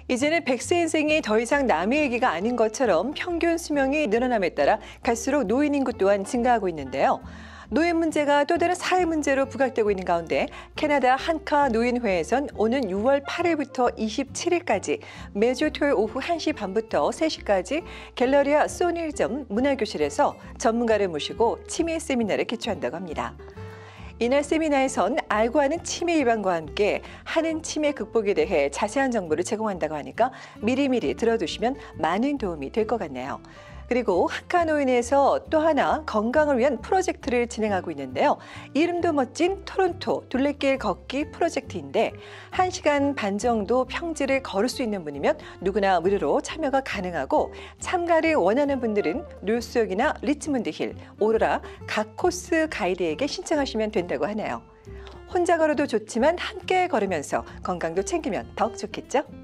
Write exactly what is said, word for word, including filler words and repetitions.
이제는 백 세 인생이 더 이상 남의 얘기가 아닌 것처럼 평균 수명이 늘어남에 따라 갈수록 노인 인구 또한 증가하고 있는데요. 노인 문제가 또 다른 사회 문제로 부각되고 있는 가운데 캐나다 한카 노인회에선 오는 유월 팔일부터 이십칠일까지 매주 토요일 오후 한 시 반부터 세 시까지 갤러리아 소닐점 문화교실에서 전문가를 모시고 치매 세미나를 개최한다고 합니다. 이날 세미나에선 알고 하는 치매 예방과 함께 하는 치매 극복에 대해 자세한 정보를 제공한다고 하니까 미리미리 들어두시면 많은 도움이 될 것 같네요. 그리고 한카노인에서 또 하나 건강을 위한 프로젝트를 진행하고 있는데요. 이름도 멋진 토론토 둘레길 걷기 프로젝트인데 한 시간 반 정도 평지를 걸을 수 있는 분이면 누구나 무료로 참여가 가능하고 참가를 원하는 분들은 뉴스역이나 리치몬드 힐, 오로라 각 코스 가이드에게 신청하시면 된다고 하네요. 혼자 걸어도 좋지만 함께 걸으면서 건강도 챙기면 더욱 좋겠죠?